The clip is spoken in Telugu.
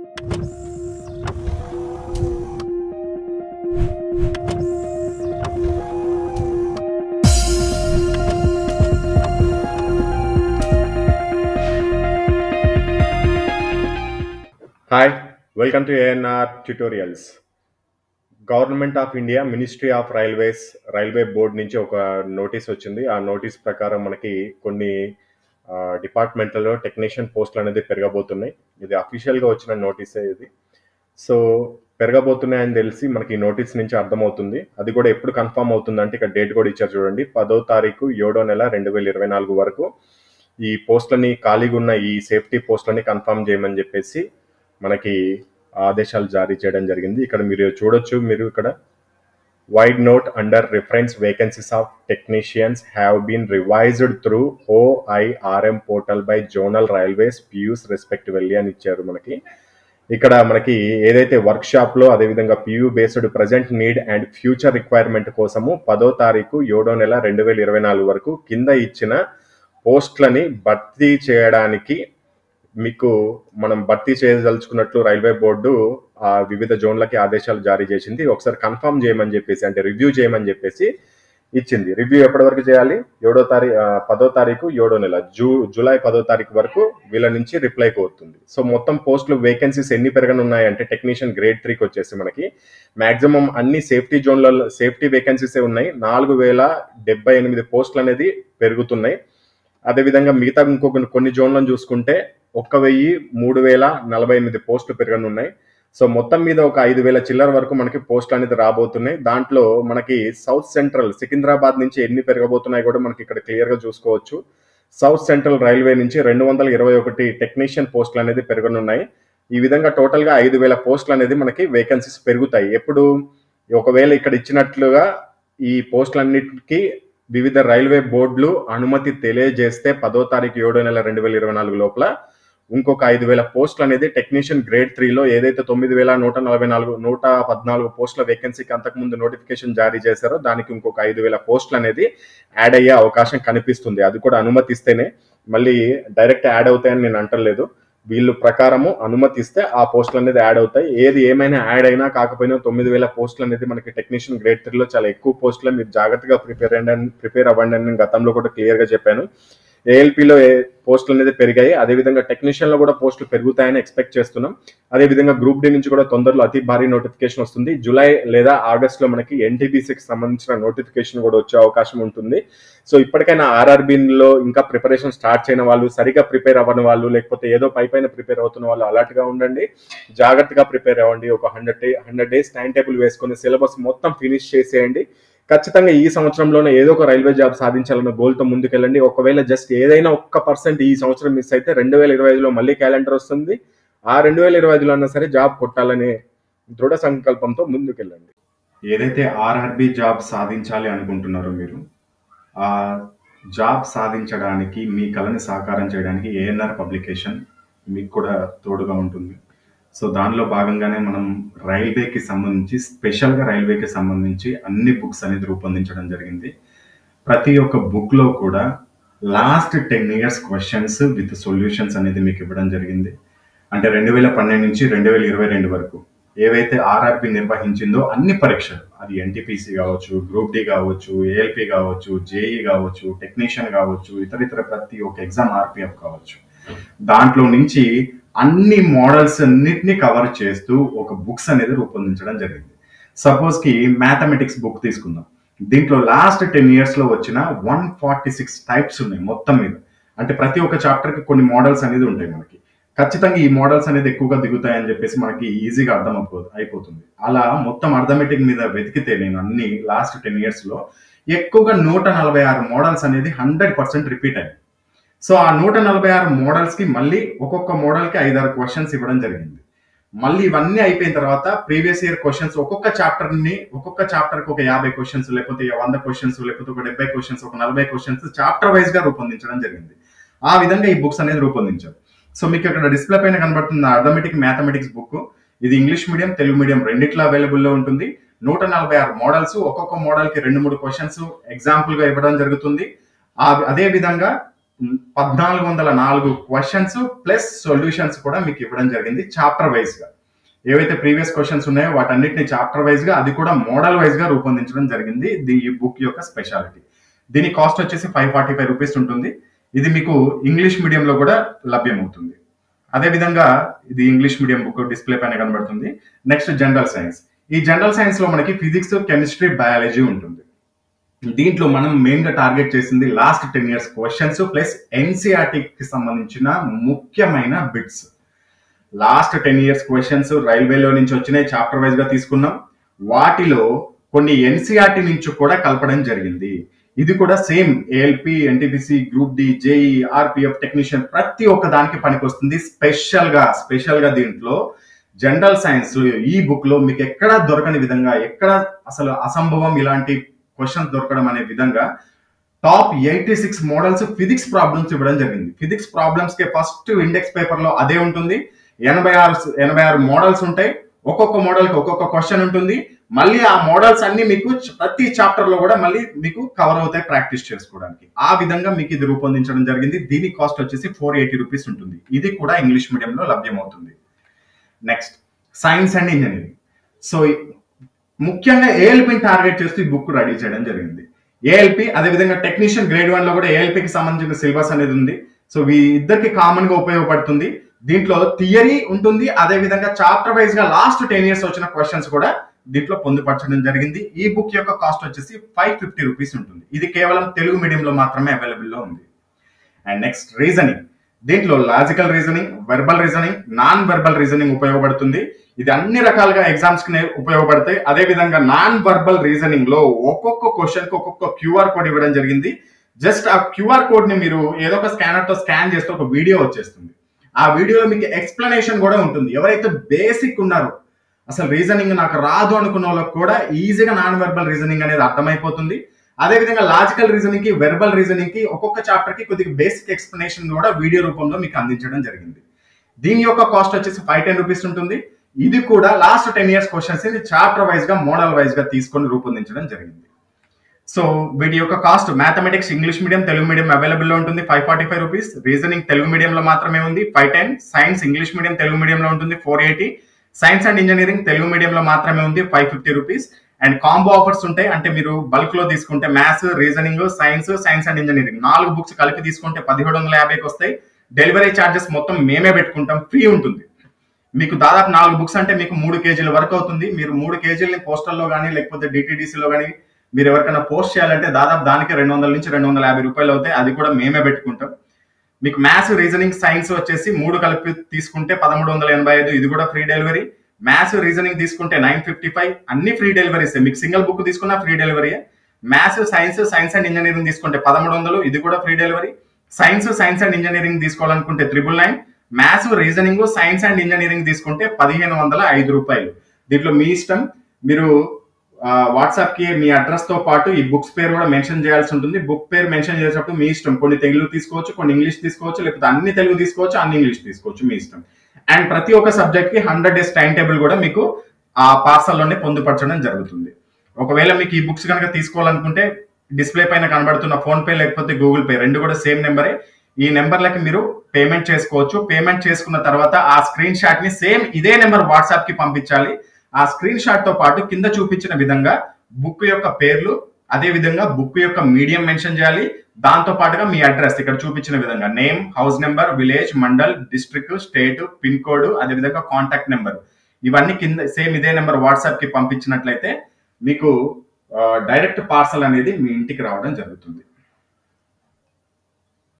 Hi, welcome to ANR Tutorials. Government of India ministry of railway board నుంచి ఒక నోటీస్ వచ్చింది. ఆ నోటీస్ ప్రకారం మనకి కొన్ని డిపార్ట్మెంట్లలో టెక్నీషియన్ పోస్టులు అనేది పెరగబోతున్నాయి. ఇది అఫీషియల్గా వచ్చిన నోటీసే ఇది. సో పెరగబోతున్నాయని తెలిసి మనకి ఈ నోటీస్ నుంచి అర్థమవుతుంది. అది కూడా ఎప్పుడు కన్ఫర్మ్ అవుతుందంటే ఇక్కడ డేట్ కూడా ఇచ్చారు చూడండి, 10వ తారీఖు 7వ నెల 2024 వరకు ఈ పోస్టులని ఖాళీగా ఉన్న ఈ సేఫ్టీ పోస్టులని కన్ఫర్మ్ చేయమని చెప్పేసి మనకి ఆదేశాలు జారీ చేయడం జరిగింది. ఇక్కడ మీరు చూడొచ్చు, మీరు ఇక్కడ vide note under reference vacancies of technicians have been revised through OIRM portal by zonal railways PUs respectively అని ఇచ్చారు. ఇక్కడ మనకి ఏదైతే వర్క్ షాప్ లో అదేవిధంగా PU based present need and future requirement కోసము 10వ తారీఖు 7వ నెల 2024 వరకు కింద ఇచ్చిన పోస్టులని భర్తీ చేయడానికి మీకు మనం భర్తీ చేయదలుచుకున్నట్లు రైల్వే బోర్డు వివిధ జోన్లకి ఆదేశాలు జారీ చేసింది. ఒకసారి కన్ఫర్మ్ చేయమని చెప్పేసి, అంటే రివ్యూ చేయమని చెప్పేసి ఇచ్చింది. రివ్యూ ఎప్పటి వరకు చేయాలి? 10వ తారీఖు 7వ నెల జూలై 10వ తారీఖు వరకు వీళ్ళ నుంచి రిప్లై కోరుతుంది. సో మొత్తం పోస్టులు వేకెన్సీస్ ఎన్ని పెరగనున్నాయంటే టెక్నీషియన్ గ్రేడ్ 3కి వచ్చేసి మనకి మాక్సిమం అన్ని సేఫ్టీ జోన్లలో సేఫ్టీ వేకెన్సీసే ఉన్నాయి. 4078 పోస్టులు అనేది పెరుగుతున్నాయి. అదేవిధంగా మిగతా కొన్ని జోన్లను చూసుకుంటే 1003,048 పోస్టులు పెరగనున్నాయి. సో మొత్తం మీద ఒక 5,000 చిల్లర వరకు మనకి పోస్టులు అనేది రాబోతున్నాయి. దాంట్లో మనకి సౌత్ సెంట్రల్ సికింద్రాబాద్ నుంచి ఎన్ని పెరగబోతున్నాయి కూడా మనకి ఇక్కడ క్లియర్గా చూసుకోవచ్చు. సౌత్ సెంట్రల్ రైల్వే నుంచి 221 టెక్నీషియన్ పోస్టులు అనేది పెరగనున్నాయి. ఈ విధంగా టోటల్గా 5,000 పోస్టులు అనేది మనకి వేకెన్సీస్ పెరుగుతాయి. ఎప్పుడు ఒకవేళ ఇక్కడ ఇచ్చినట్లుగా ఈ పోస్టులన్నిటికీ వివిధ రైల్వే బోర్డులు అనుమతి తెలియజేస్తే 10వ తారీఖు 7వ నెల 2024 లోపల ఇంకొక 5,000 పోస్టులు అనేది టెక్నీషియన్ గ్రేడ్ 3లో ఏదైతే 9,114 పోస్టుల వేకెన్సీకి అంతకుముందు నోటిఫికేషన్ జారీ చేశారో దానికి ఇంకొక 5,000 పోస్టులు అనేది యాడ్ అయ్యే అవకాశం కనిపిస్తుంది. అది కూడా అనుమతిస్తేనే, మళ్ళీ డైరెక్ట్ యాడ్ అవుతాయని నేను అంటలేదు. వీళ్ళు ప్రకారము అనుమతిస్తే ఆ పోస్టులు అనేది యాడ్ అవుతాయి. ఏది ఏమైనా యాడ్ అయినా కాకపోయినా 9,000 పోస్టులు అనేది మనకి టెక్నీషియన్ గ్రేడ్ 3లో చాలా ఎక్కువ పోస్టులు. మీరు జాగ్రత్తగా ప్రిపేర్ అవ్వండి అని నేను గతంలో కూడా క్లియర్గా చెప్పాను. ALPలో పోస్టులు అనేది పెరిగాయి, అదేవిధంగా టెక్నీషియన్లో కూడా పోస్టులు పెరుగుతాయని ఎక్స్పెక్ట్ చేస్తున్నాం. అదేవిధంగా గ్రూప్ డి నుంచి కూడా తొందరలో అతి భారీ నోటిఫికేషన్ వస్తుంది. జూలై లేదా ఆగస్టులో మనకి NTPCకి సంబంధించిన నోటిఫికేషన్ కూడా వచ్చే అవకాశం ఉంటుంది. సో ఇప్పటికైనా RRBలో ఇంకా ప్రిపరేషన్ స్టార్ట్ చేయని వాళ్ళు, సరిగా ప్రిపేర్ అవ్వని వాళ్ళు, లేకపోతే ఏదో పైన ప్రిపేర్ అవుతున్న వాళ్ళు అలర్ట్గా ఉండండి, జాగ్రత్తగా ప్రిపేర్ అవ్వండి. ఒక 100 డేస్ టైం టేబుల్ వేసుకొని సిలబస్ మొత్తం ఫినిష్ చేసేయండి. ఖచ్చితంగా ఈ సంవత్సరంలోనే ఏదో ఒక రైల్వే జాబ్ సాధించాలన్న గోల్తో ముందుకెళ్ళండి. ఒకవేళ జస్ట్ ఏదైనా 1% ఈ సంవత్సరం మిస్ అయితే 2025లో మళ్ళీ క్యాలెండర్ వస్తుంది. ఆ 2025లో అన్నా సరే జాబ్ కొట్టాలనే దృఢ సంకల్పంతో ముందుకెళ్ళండి. ఏదైతే RRB జాబ్ సాధించాలి అనుకుంటున్నారో మీరు, ఆ జాబ్ సాధించడానికి మీ కళని సాకారం చేయడానికి ANR పబ్లికేషన్ మీకు కూడా తోడుగా ఉంటుంది. సో దానిలో భాగంగానే మనం రైల్వేకి సంబంధించి, స్పెషల్గా రైల్వేకి సంబంధించి అన్ని బుక్స్ అనేది రూపొందించడం జరిగింది. ప్రతి ఒక్క బుక్లో కూడా last 10 years questions with solutions అనేది మీకు ఇవ్వడం జరిగింది. అంటే 2012 నుంచి 2022 వరకు ఏవైతే RRB నిర్వహించిందో అన్ని పరీక్షలు, అది NTPC కావచ్చు, గ్రూప్ డి కావచ్చు, ALP కావచ్చు, JE కావచ్చు, టెక్నీషియన్ కావచ్చు, ఇతర ప్రతి ఒక్క ఎగ్జామ్ RPF కావచ్చు, దాంట్లో నుంచి అన్ని మోడల్స్ అన్నిటిని కవర్ చేస్తూ ఒక బుక్స్ అనేది రూపొందించడం జరిగింది. సపోజ్కి మ్యాథమెటిక్స్ బుక్ తీసుకుందాం. దీంట్లో లాస్ట్ 10 yearsలో వచ్చిన 146 టైప్స్ ఉన్నాయి మొత్తం మీద. అంటే ప్రతి ఒక్క చాప్టర్కి కొన్ని మోడల్స్ అనేది ఉంటాయి మనకి. ఖచ్చితంగా ఈ మోడల్స్ అనేది ఎక్కువగా దిగుతాయని చెప్పేసి మనకి ఈజీగా అయిపోతుంది. అలా మొత్తం అర్థమెటిక్ మీద వెతికితే నేను అన్ని లాస్ట్ 10 yearsలో ఎక్కువగా 146 మోడల్స్ అనేది 100% రిపీట్ అయ్యాయి. సో ఆ 146 మోడల్స్కి మళ్ళీ ఒక్కొక్క మోడల్కి 5-6 క్వశ్చన్స్ ఇవ్వడం జరిగింది. మళ్ళీ ఇవన్నీ అయిపోయిన తర్వాత ప్రీవియస్ ఇయర్ క్వశ్చన్స్ ఒక్కొక్క చాప్టర్కి ఒక 50 క్వశ్చన్స్, లేకపోతే 100 క్వశ్చన్స్, లేకపోతే ఒక 70 క్వశ్చన్స్, ఒక 40 క్వశ్చన్స్ చాప్టర్ వైజ్గా రూపొందించడం జరిగింది. ఆ విధంగా ఈ బుక్స్ అనేది రూపొందించారు. సో మీకు ఇక్కడ డిస్ప్లే పైన కనబడుతున్న అర్థమెటిక్ మ్యాథమెటిక్స్ బుక్, ఇది ఇంగ్లీష్ మీడియం, తెలుగు మీడియం రెండిట్లో అవైలబుల్లో ఉంటుంది. 146 మోడల్స్, ఒక్కొక్క మోడల్కి 2-3 క్వశ్చన్స్ ఎగ్జాంపుల్గా ఇవ్వడం జరుగుతుంది. అదే విధంగా 1404 క్వశ్చన్స్ ప్లస్ సొల్యూషన్స్ కూడా మీకు ఇవ్వడం జరిగింది చాప్టర్ వైజ్ గా. ఏవైతే ప్రీవియస్ క్వశ్చన్స్ ఉన్నాయో వాటన్నిటిని చాప్టర్ వైజ్ గా, అది కూడా మోడల్ వైజ్ గా రూపొందించడం జరిగింది. ఈ బుక్ యొక్క స్పెషాలిటీ. దీని కాస్ట్ వచ్చేసి 545 రూపీస్ ఉంటుంది. ఇది మీకు ఇంగ్లీష్ మీడియంలో కూడా లభ్యమవుతుంది. అదేవిధంగా ఇది ఇంగ్లీష్ మీడియం బుక్ డిస్ప్లే పైన కనబడుతుంది. Next general science. ఈ జనరల్ సైన్స్ లో మనకి ఫిజిక్స్, కెమిస్ట్రీ, బయాలజీ ఉంటుంది. దీంట్లో మనం మెయిన్ గా టార్గెట్ చేసింది లాస్ట్ 10 years క్వశ్చన్స్ ప్లస్ ఎన్సీఆర్టీకి సంబంధించిన ముఖ్యమైన బిట్స్. లాస్ట్ 10 years క్వశ్చన్స్ రైల్వేలో నుంచి వచ్చినాయి, చాప్టర్ వైజ్ గా తీసుకున్నాం. వాటిలో కొన్ని ఎన్సీఆర్టీ నుంచి కూడా కలపడం జరిగింది. ఇది కూడా same ALP, NTPC, group D, JE, RPF, technician ప్రతి ఒక్క దానికి పనికొస్తుంది. స్పెషల్ గా దీంట్లో జనరల్ సైన్స్ ఈ బుక్ లో మీకు ఎక్కడ దొరకని విధంగా, ఎక్కడ అసలు అసంభవం ఇలాంటి క్వశ్చన్స్ దొరకడం అనే విధంగా టాప్ 86 మోడల్స్ ఫిజిక్స్ ప్రాబ్లమ్స్ ఇవ్వడం జరిగింది. ఫిజిక్స్ ప్రాబ్లమ్స్ కి ఫస్ట్ ఇండెక్స్ పేపర్ లో అదే ఉంటుంది. 86 మోడల్స్ ఉంటాయి. ఒక్కొక్క మోడల్ కి ఒక్కొక్క క్వశ్చన్ ఉంటుంది. మళ్ళీ ఆ మోడల్స్ అన్ని మీకు ప్రతి చాప్టర్ లో కూడా మళ్ళీ మీకు కవర్ అవుతాయి ప్రాక్టీస్ చేసుకోవడానికి. ఆ విధంగా మీకు ఇది రూపొందించడం జరిగింది. దీని కాస్ట్ వచ్చేసి 480 రూపీస్ ఉంటుంది. ఇది కూడా ఇంగ్లీష్ మీడియంలో లభ్యమవుతుంది. Next science and engineering. So ముఖ్యంగా ఏఎల్పిని టార్గెట్ చేస్తూ ఈ బుక్ రెడీ చేయడం జరిగింది. ఏఎల్పి, అదేవిధంగా టెక్నీషియన్ గ్రేడ్ 1 లో కూడా ఏఎల్పికి సంబంధించిన సిలబస్ అనేది ఉంది. సో ఈ ఇద్దరికి కామన్ గా ఉపయోగపడుతుంది. దీంట్లో థియరీ ఉంటుంది, అదేవిధంగా చాప్టర్ వైజ్ గా లాస్ట్ 10 years వచ్చిన క్వశ్చన్స్ కూడా దీంట్లో పొందుపరచడం జరిగింది. ఈ బుక్ యొక్క కాస్ట్ వచ్చేసి 550 రూపీస్ ఉంటుంది. ఇది కేవలం తెలుగు మీడియంలో మాత్రమే అవైలబుల్ లో ఉంది. And next reasoning. దీంట్లో logical reasoning, verbal reasoning, non verbal reasoning ఉపయోగపడుతుంది. ఇది అన్ని రకాలుగా ఎగ్జామ్స్ కి ఉపయోగపడతాయి. అదే విధంగా నాన్ వర్బల్ రీజనింగ్ లో ఒక్కొక్క క్వశ్చన్ కి ఒక్కొక్క క్యూఆర్ కోడ్ ఇవ్వడం జరిగింది. జస్ట్ ఆ క్యూఆర్ కోడ్ ని మీరు ఏదో ఒక స్కానర్ తో స్కాన్ చేస్తే ఒక వీడియో వచ్చేస్తుంది. ఆ వీడియోలో మీకు ఎక్స్ప్లెనేషన్ కూడా ఉంటుంది. ఎవరైతే బేసిక్ ఉన్నారో, అసలు రీజనింగ్ నాకు రాదు అనుకున్న వాళ్ళకి కూడా ఈజీగా నాన్ వెర్బల్ రీజనింగ్ అనేది అర్థమైపోతుంది. అదేవిధంగా లాజికల్ రీజనింగ్ కి, వెర్బల్ రీజనింగ్ కి ఒక్కొక్క చాప్టర్ కి కొద్దిగా బేసిక్ ఎక్స్ప్లెనేషన్ కూడా వీడియో రూపంలో మీకు అందించడం జరిగింది. దీని యొక్క కాస్ట్ వచ్చేసి 510 రూపీస్ ఉంటుంది. ఇది కూడా last 10 years questions chapter wise గా, మోడల్ వైజ్ గా తీసుకొని రూపొందించడం జరిగింది. సో వీటి యొక్క cost mathematics English medium, Telugu medium available లో ఉంటుంది 545 రూపీస్. రీజనింగ్ తెలుగు మీడియంలో మాత్రమే ఉంది 510. సైన్స్ ఇంగ్లీష్ మీడియం, తెలుగు మీడియంలో ఉంటుంది 480. సైన్స్ అండ్ ఇంజనీరింగ్ తెలుగు మీడియంలో మాత్రమే ఉంది 550 రూపీస్. అండ్ కాంబో ఆఫర్స్ ఉంటాయి. అంటే మీరు బల్క్ లో తీసుకుంటే maths, reasoning, science and engineering 4 books కలిపి తీసుకుంటే 1750కి వస్తాయి. డెలివరీ ఛార్జెస్ మొత్తం మేమే పెట్టుకుంటాం, ఫ్రీ ఉంటుంది. మీకు దాదాపు 4 బుక్స్ అంటే మీకు 3 kgs వరకు అవుతుంది. మీరు 3 kgsని పోస్టల్లో కానీ లేకపోతే డిటిడిసిలో కానీ మీరు ఎవరికైనా పోస్ట్ చేయాలంటే దాదాపు దానికి 200 నుంచి 250 రూపాయలు అవుతాయి. అది కూడా మేమే పెట్టుకుంటాం. మీకు మ్యాథ్స్, రీజనింగ్, సైన్స్ వచ్చేసి 3 కలిపి తీసుకుంటే 1385. ఇది కూడా ఫ్రీ డెలివరీ. మ్యాథ్స్, రీజనింగ్ తీసుకుంటే 955. అన్ని ఫ్రీ డెలివరీస్. మీకు సింగిల్ బుక్ తీసుకున్నా free delivery. Maths, science and engineering తీసుకుంటే 1100. ఇది కూడా free delivery. Science and engineering తీసుకోవాలనుకుంటే 999. Maths, reasoning, science and engineering తీసుకుంటే 1505 రూపాయలు. దీంట్లో మీ ఇష్టం. మీరు వాట్సాప్ కి మీ అడ్రస్ తో పాటు ఈ బుక్స్ పేరు కూడా మెన్షన్ చేయాల్సి ఉంటుంది. బుక్ పేరు మెన్షన్ చేసేటప్పుడు మీ ఇష్టం. కొన్ని తెలుగు తీసుకోవచ్చు, కొన్ని ఇంగ్లీష్ తీసుకోవచ్చు, లేకపోతే అన్ని తెలుగు తీసుకోవచ్చు, అన్ని ఇంగ్లీష్ తీసుకోవచ్చు, మీ ఇష్టం. అండ్ ప్రతి ఒక్క సబ్జెక్ట్ కి 100 days టైం టేబుల్ కూడా మీకు ఆ పార్సల్లోనే పొందుపరచడం జరుగుతుంది. ఒకవేళ మీకు ఈ బుక్స్ కనుక తీసుకోవాలనుకుంటే డిస్ప్లే పైన కనబడుతున్న ఫోన్ పే లేకపోతే గూగుల్ పే రెండు కూడా సేమ్ నెంబరే. ఈ నెంబర్లకి మీరు పేమెంట్ చేసుకోవచ్చు. పేమెంట్ చేసుకున్న తర్వాత ఆ స్క్రీన్ షాట్ ని సేమ్ ఇదే నెంబర్ వాట్సాప్ కి పంపించాలి. ఆ స్క్రీన్ షాట్ తో పాటు కింద చూపించిన విధంగా బుక్ యొక్క పేర్లు, అదే విధంగా బుక్ యొక్క మీడియం మెన్షన్ చేయాలి. దాంతో పాటుగా మీ అడ్రస్ ఇక్కడ చూపించిన విధంగా name, house number, village, mandal, district, state, pin code, అదే విధంగా కాంటాక్ట్ నెంబర్ ఇవన్నీ కింద సేమ్ ఇదే నెంబర్ వాట్సాప్ కి పంపించినట్లయితే మీకు డైరెక్ట్ పార్సల్ అనేది మీ ఇంటికి రావడం జరుగుతుంది.